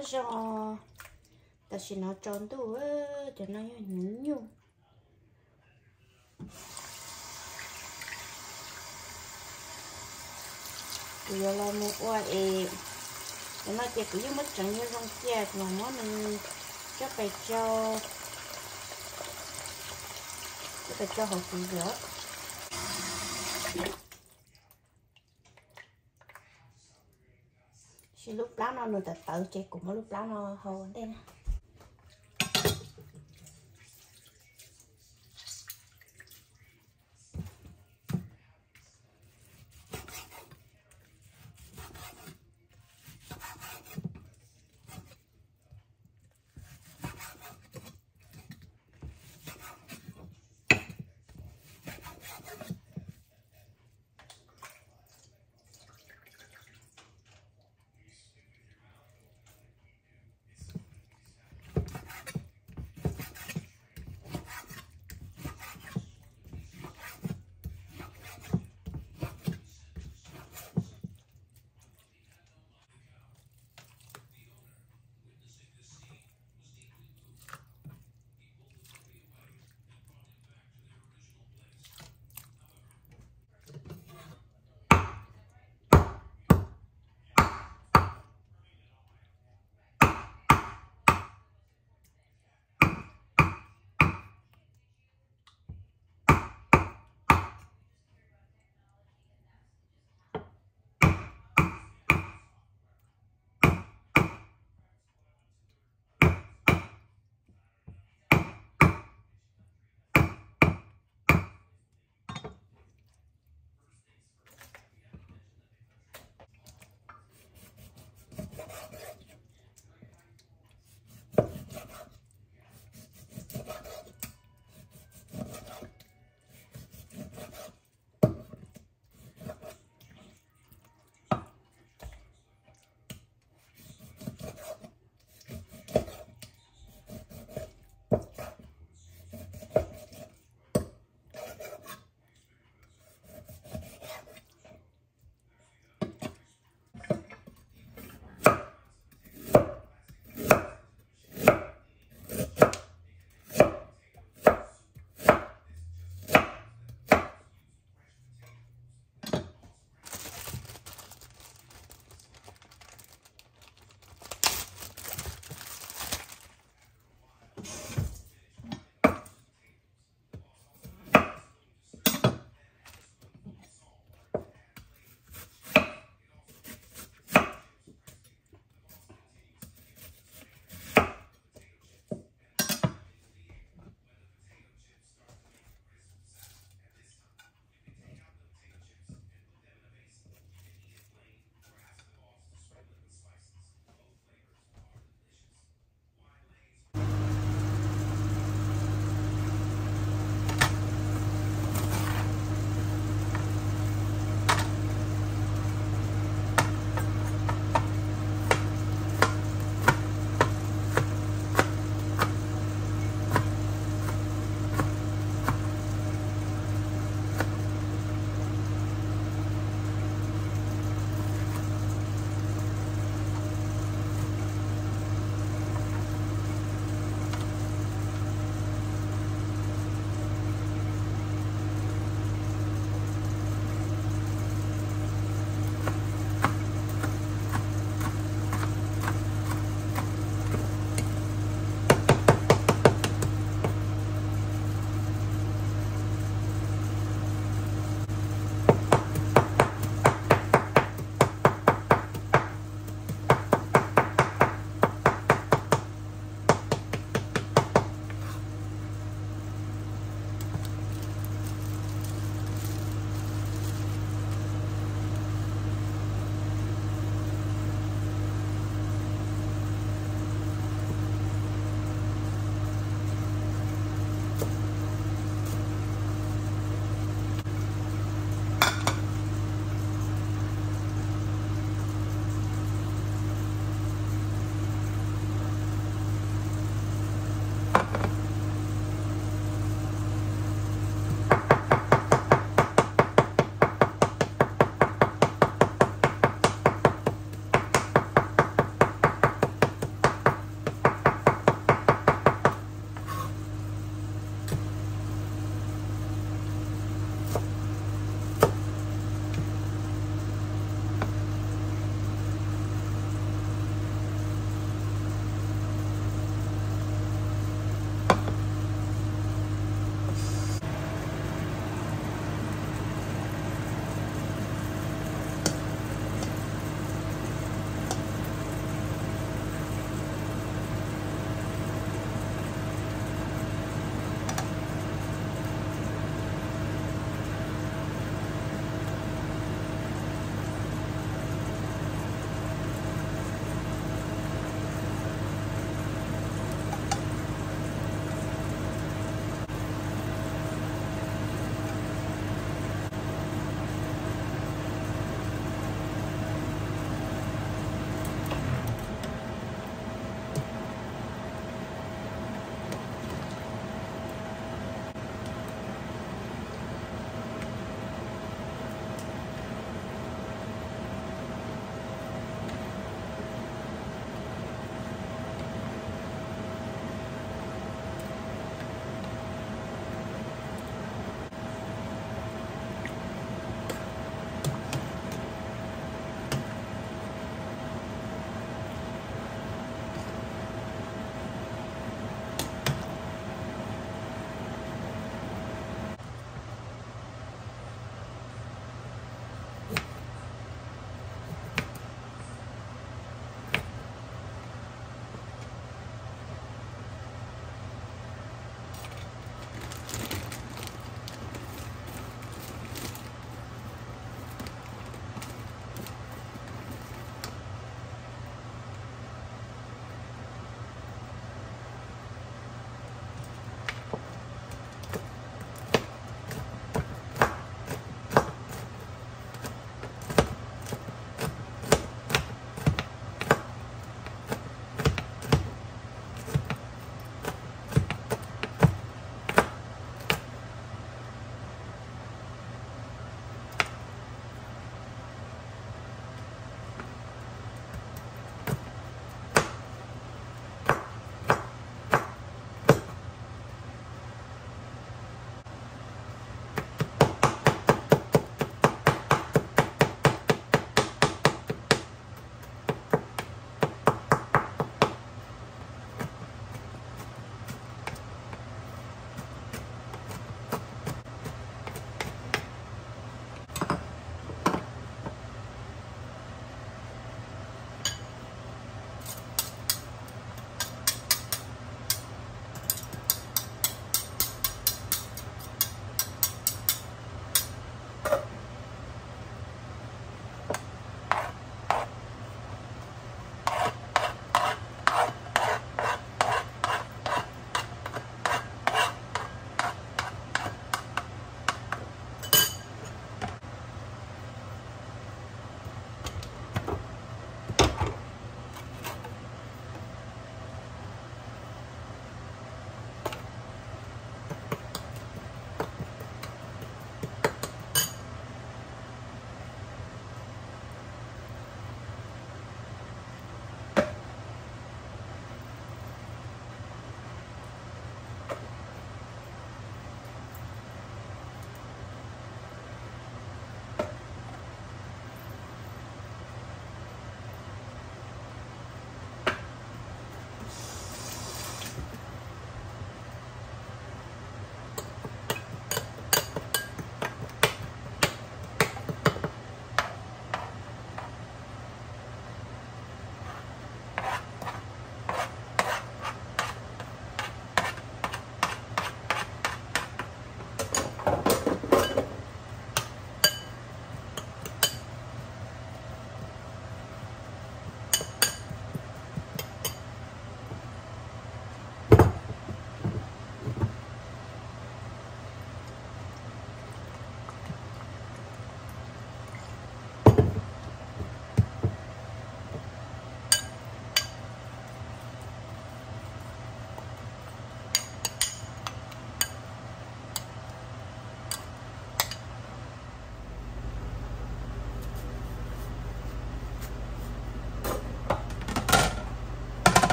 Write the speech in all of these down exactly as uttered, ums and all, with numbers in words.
cho ta chỉ nó tròn tu cho nó nhún nhung bây giờ là một quả ế cho nó chỉ cứ mất chẳng như rong kia mà nó mình cho phải cho cho phải cho hậu kỳ nữa khi lúc lá nó được tự chạy cùng với lúc lá nó hồ đây nè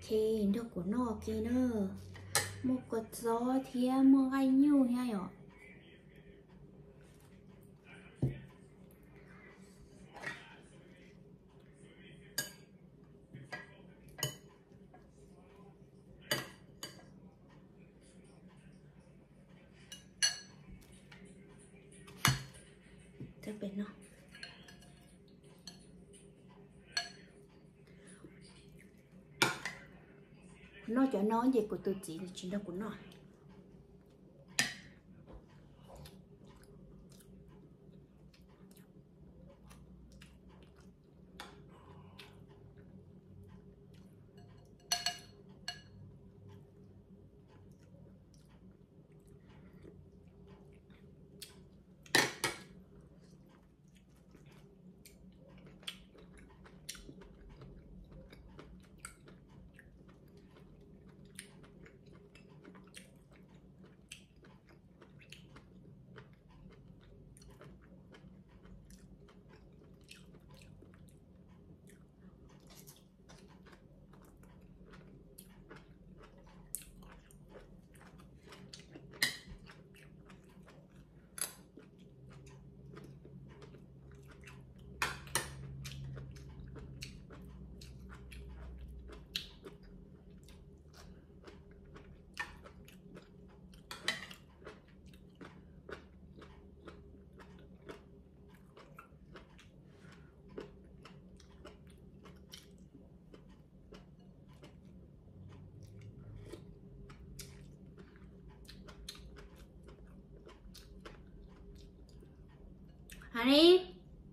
thì nó của nó kia nữa một cột gió thì mua hay nhiêu hay ạ thế bên nó nó cho nó gì của tôi chỉ chỉ nó của nó Honey,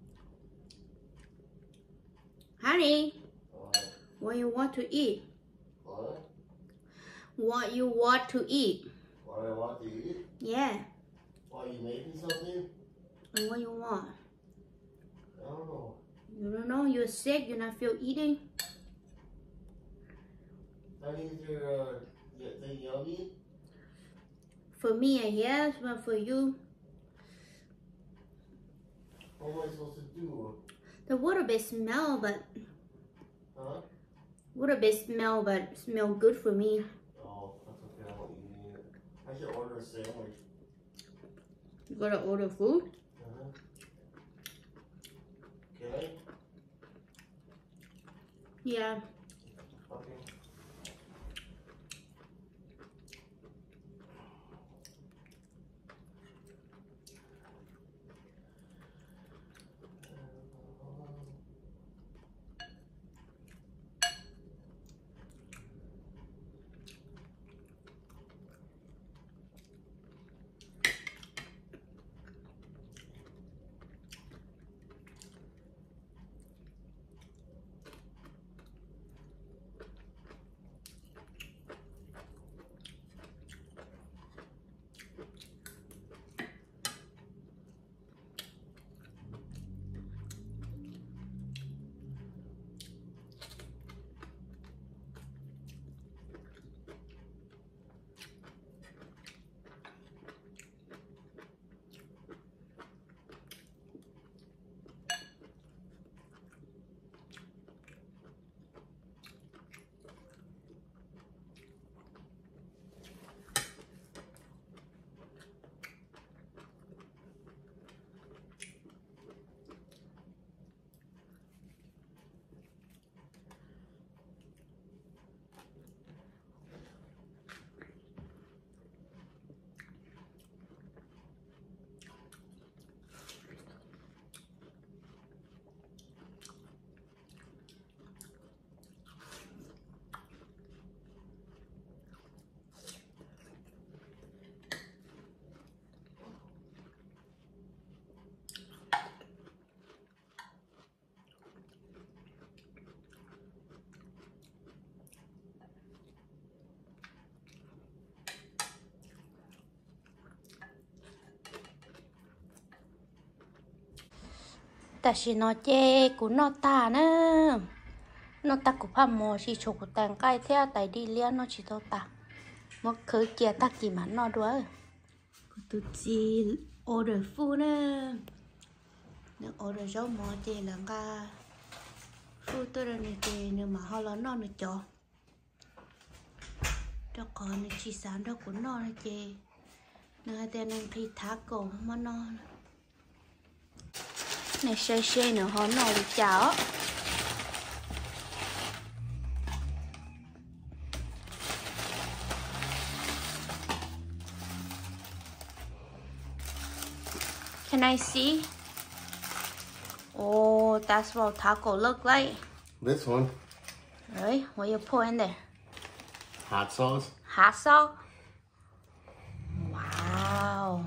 honey, what you want to eat? What? What you want to eat? What I want to eat? Yeah. Why, you making something? And what you want? I don't know. You don't know? You're sick. You not feel eating? Honey, is your uh, thing yummy? For me, yes, but for you, What am I supposed to do? the water bit smell, but Huh? water bit smell, but smell good for me. Oh, that's okay. I won't eat it. I should order a sandwich. You gotta order food? Uh-huh. Can I? Yeah. Okay. Ta chỉ nó chê của nó ta nữa, nó ta cũng phải mua chỉ chụp của tàng cái theo tại đi liên nó chỉ tao ta, một khứ kia ta kì mà nó đuổi, tụi chị order food nữa, nó order rau mò chê là cái food tôi là này chê nhưng mà họ là nó nữa cho, đó còn chỉ sáng đó của nó là chị nơi tên anh thì thả cổ mà nó này xe xe nữa họ nói được cháo Can I see? Oh, that's what taco look like. This one. Really? What you put in there? Hot sauce. Hot sauce? Wow.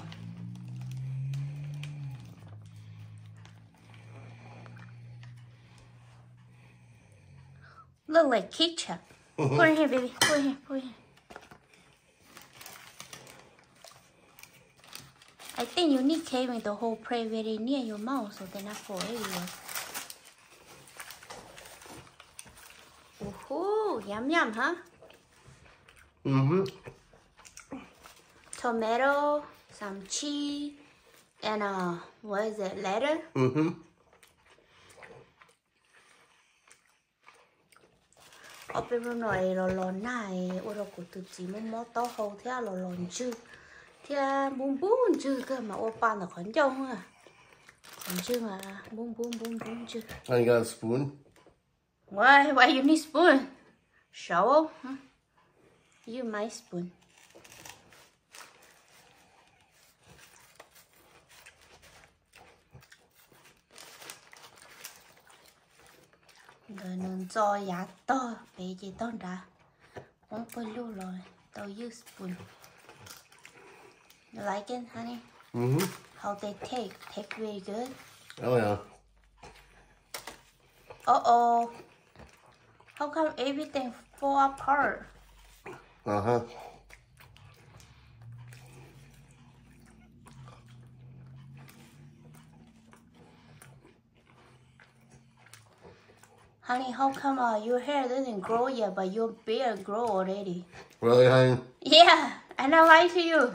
Look like ketchup. Put it here, baby. Put it here. Put it here. I think you need carry the whole plate very near your mouth so they're not fall everywhere. Ooh, yum yum, huh? Mm-hmm. Tomato, some cheese, and uh, what is it, lettuce? Mm-hmm. Ở bên bên này là lon này, ở đó cũng tự chỉ muốn mót to hậu thế là lon chứ, thế bún bún chứ cơ mà ở ban là còn trông à, còn chứ mà bún bún bún bún chứ. And you got a spoon? Why? Why you need spoon? Shovel? Huh? You my spoon. Rồi nướng cho giá to, bé chỉ to đã. Không phải lưu rồi, tôi use spoon. You like it, honey? Mm-hmm. How they take? Take very good. Oh, yeah. Uh-oh. How come everything fall apart? Uh-huh. Honey, how come uh, your hair doesn't grow yet, but your beard grow already? Really, honey? Yeah, and I lie to you.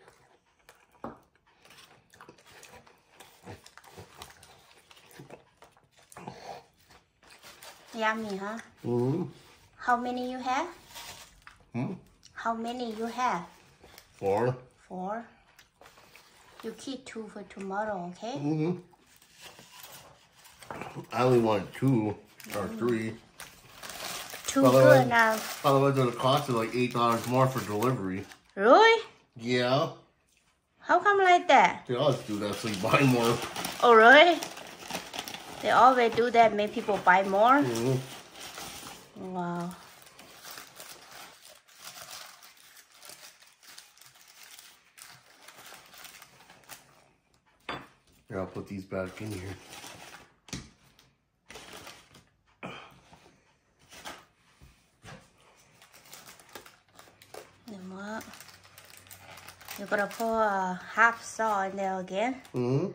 Yummy, huh? Mm-hmm. How many you have? Hmm? How many you have? Four. Four. You keep two for tomorrow, okay? Mm-hmm. I only want two or three. Two By the good way- enough. Otherwise, it'll cost you like eight dollars more for delivery. Really? Yeah. How come like that? They always do that so you buy more. Oh, really? They always do that, make people buy more? Mm-hmm. Wow. Here, I'll put these back in here. Then what? You're gonna put a half saw in there again? Mm-hmm.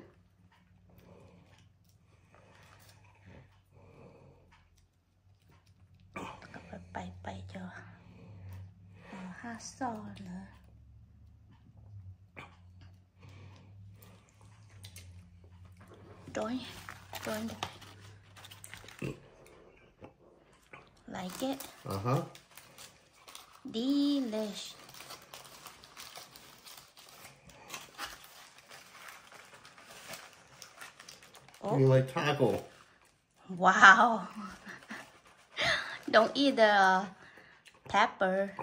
Bày bày cho half saw nữa. Join, join. Like it? Uh-huh. Delish. Oh. You like taco? Wow. Don't eat the pepper.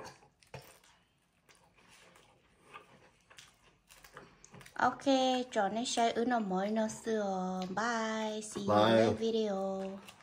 Okay, cho nên share ư nó mới nó sửa. Bye. See you in the Bye. video.